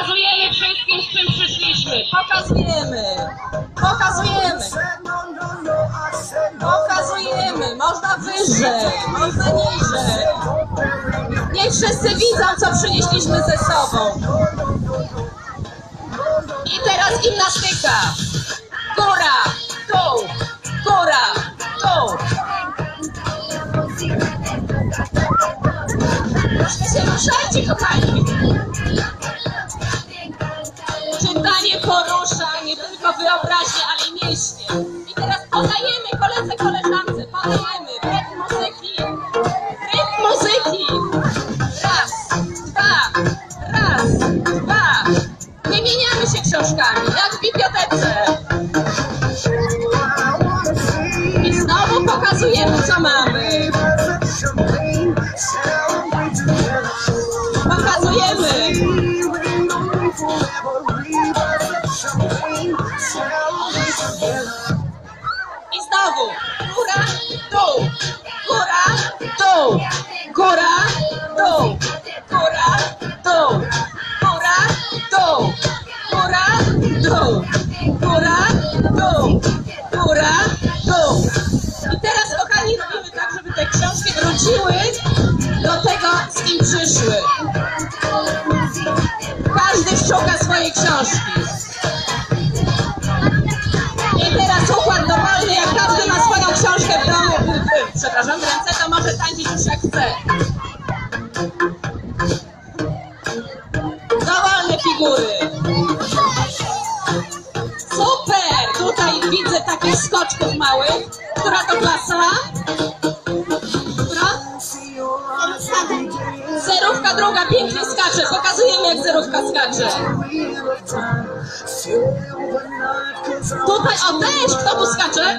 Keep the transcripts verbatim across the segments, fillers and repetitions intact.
Pokazujemy wszystkim, z czym przyszliśmy. Pokazujemy. Pokazujemy. Pokazujemy. Można wyżej, można niżej. Niech wszyscy widzą, co przynieśliśmy ze sobą. I teraz gimnastyka. Góra, dół, góra, dół. Się ruszajcie, kochani. Czytanie porusza nie tylko wyobraźnię, ale i mięśnie. I teraz podajemy koledze, koleżance, podajemy rytm muzyki. Rytm muzyki. Raz, dwa, raz, dwa. Wymieniamy się książkami, jak w bibliotece. I znowu pokazujemy, co mamy. Pokazujemy. I znowu góra, dół, góra, dół, góra, dół, góra, dół, góra, dół, góra, dół, góra, dół, góra, dół. I teraz, kochani, robimy tak, żeby te książki wróciły do tego, z kim przyszły. Każdy szuka swojej książki. I teraz układ dowolny, jak każdy ma swoją książkę w domu, przepraszam, w ręce, to może tańczyć już jak chce. Dowolne figury. Super! Tutaj widzę takich skoczków małych. Która to klasa? Która? Zerówka druga pięknie skacze. Pokazujemy, jak zerówka skacze. Tutaj, o też, kto tu skacze?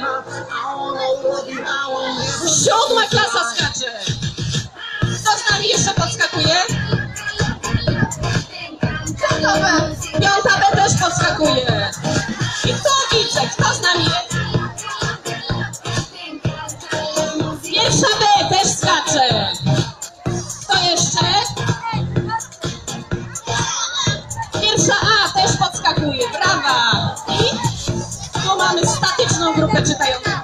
Siódma klasa skacze. Kto z nami jeszcze podskakuje? Piąta B też podskakuje. I kto widzę? Kto z nami jest? Pierwsza B też skacze. Kto jeszcze? Pierwsza A też podskakuje. Brawa. I tu mamy statyczną grupę czytającą.